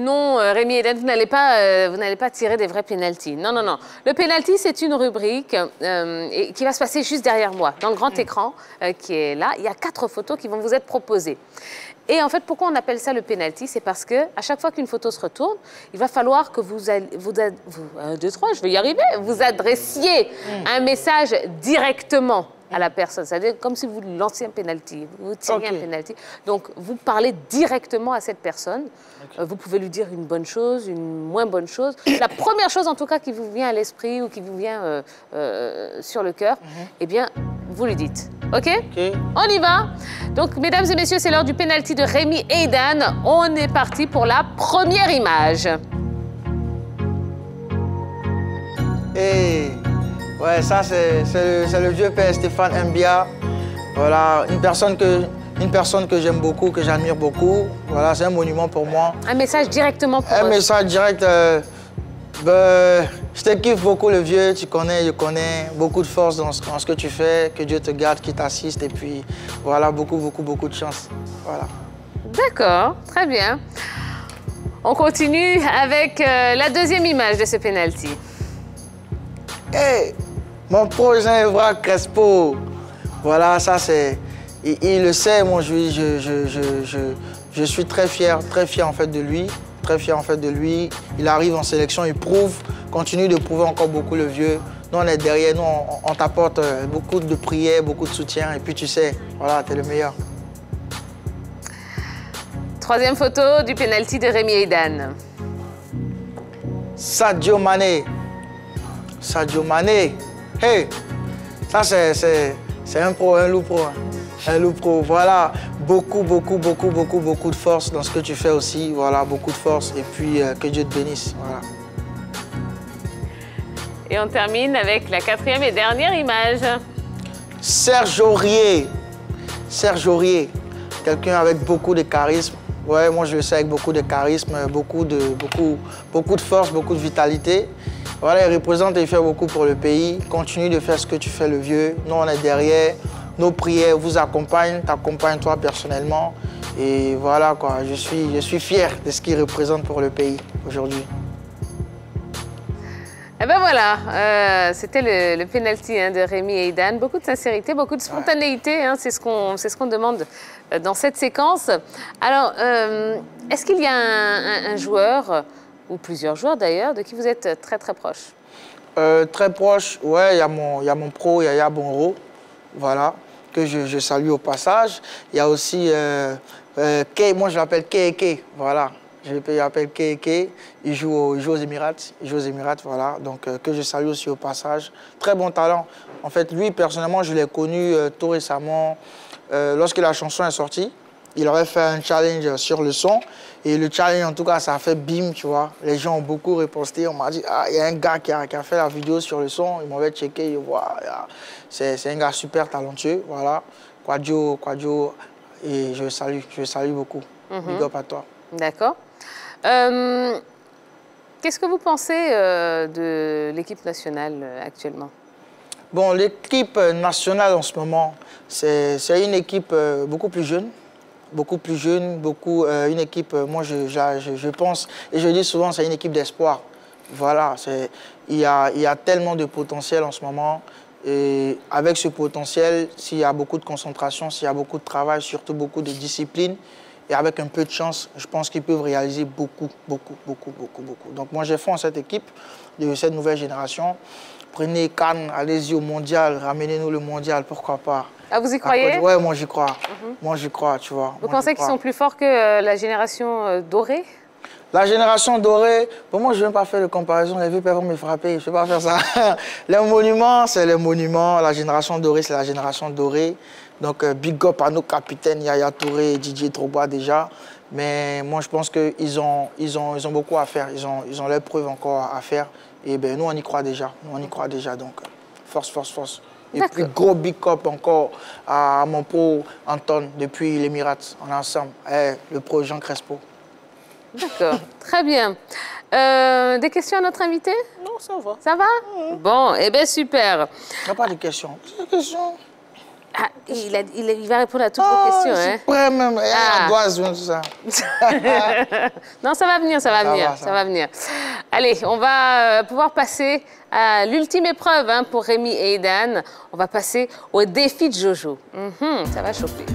non, Rémi Eden, vous n'allez pas tirer des vrais pénaltys. Non, non, non. Le pénalty, c'est une rubrique qui va se passer juste derrière moi, dans le grand écran qui est là. Il y a 4 photos qui vont vous être proposées. Et en fait, pourquoi on appelle ça le pénalty? C'est parce qu'à chaque fois qu'une photo se retourne, il va falloir que vous 1, 2, 3, je vais y arriver, vous adressiez un message directement à la personne. C'est-à-dire comme si vous lanciez un pénalty, vous tiriez un pénalty. Donc, vous parlez directement à cette personne. Vous pouvez lui dire une bonne chose, une moins bonne chose. La première chose, en tout cas, qui vous vient à l'esprit ou qui vous vient sur le cœur, eh bien, vous lui dites. OK? On y va. Donc, mesdames et messieurs, c'est l'heure du pénalty de Rémi Eidan. On est parti pour la première image. Et ouais, ça, c'est le vieux père Stéphane Mbia. Voilà, une personne que j'aime beaucoup, que j'admire beaucoup. Voilà, c'est un monument pour moi. Un message directement pour Un message direct. Je te kiffe beaucoup, le vieux. Tu connais, je connais. Beaucoup de force dans ce que tu fais. Que Dieu te garde, qu'il t'assiste. Et puis, voilà, beaucoup de chance. Voilà. D'accord, très bien. On continue avec la deuxième image de ce penalty. Hey, mon prochain Evra Crespo. Voilà, ça c'est... Il le sait, moi je suis très fier en fait de lui. Très fier en fait de lui. Il arrive en sélection, il prouve, continue de prouver encore beaucoup le vieux. Nous on est derrière, nous on t'apporte beaucoup de prières, beaucoup de soutien. Et puis tu sais, voilà, t'es le meilleur. Troisième photo du penalty de Rémi Eidan. Sadio Mané. Sadio Mané. Hey, ça c'est un pro, un loup pro. Un loup pro, voilà. Beaucoup de force dans ce que tu fais aussi. Voilà, beaucoup de force. Et puis, que Dieu te bénisse. Voilà. Et on termine avec la quatrième et dernière image. Serge Aurier. Serge Aurier. Quelqu'un avec beaucoup de charisme. Ouais, moi je le sais, avec beaucoup de charisme, beaucoup de force, beaucoup de vitalité. Voilà, il représente et il fait beaucoup pour le pays. Continue de faire ce que tu fais, le vieux. Nous, on est derrière. Nos prières vous accompagnent, t'accompagnent toi personnellement. Et voilà quoi, je suis fier de ce qu'il représente pour le pays aujourd'hui. Et ben voilà, c'était le penalty de Rémi Eidan. Beaucoup de sincérité, beaucoup de spontanéité, hein, c'est ce qu'on demande dans cette séquence. Alors, est-ce qu'il y a un joueur, ou plusieurs joueurs d'ailleurs, de qui vous êtes très proche? Très proche, ouais, il y a mon pro Yaya Bonro, voilà, que je salue au passage. Il y a aussi, moi je l'appelle Keke, voilà. Je l'appelle Keke, il joue aux Émirats, voilà, donc que je salue aussi au passage. Très bon talent. En fait, lui, personnellement, je l'ai connu tout récemment. Lorsque la chanson est sortie, il aurait fait un challenge sur le son. Et le challenge, en tout cas, ça a fait bim, tu vois. Les gens ont beaucoup riposté. On m'a dit, ah, il y a un gars qui a fait la vidéo sur le son. Ils m'avaient checké, je vois. C'est un gars super talentueux, voilà. Quadio, et je salue beaucoup. Big up à toi. D'accord. Qu'est-ce que vous pensez de l'équipe nationale actuellement? Bon, l'équipe nationale en ce moment, c'est une équipe beaucoup plus jeune. Une équipe, moi je pense, et je dis souvent, c'est une équipe d'espoir. Voilà, il y a tellement de potentiel en ce moment. Et avec ce potentiel, s'il y a beaucoup de concentration, s'il y a beaucoup de travail, surtout beaucoup de discipline, et avec un peu de chance, je pense qu'ils peuvent réaliser beaucoup. Donc moi, j'ai foi en cette équipe, de cette nouvelle génération. Prenez Cannes, allez-y au mondial, ramenez-nous le mondial, pourquoi pas. Ah, vous y croyez? Ouais, moi j'y crois. Moi j'y crois, tu vois. Vous pensez qu'ils sont plus forts que la génération dorée? La génération dorée, pour moi je ne veux pas faire de comparaison, les vieux peuvent me frapper, je ne vais pas faire ça. Les monuments, c'est les monuments, la génération dorée, c'est la génération dorée. Donc big up à nos capitaines, Yaya Touré et Didier Drogba déjà. Mais moi je pense qu'ils ont beaucoup à faire, ils ont leurs preuves encore à faire. Et ben, nous on y croit déjà, donc force. Et puis gros big up encore à mon pro Anton depuis l'Émirat, on est ensemble, le pro Jean Crespo. D'accord, très bien. Des questions à notre invité? Non, ça va. Ça va? Bon, eh bien super. Il n'y a pas de questions. Ah, il va répondre à toutes vos questions. Je suis Hein. prêt même. Ah. Doise, tout ça. Non, ça va venir, ça va venir. Allez, on va pouvoir passer à l'ultime épreuve hein, pour Rémi et Aidan. On va passer au défi de Jojo. Ça va chauffer.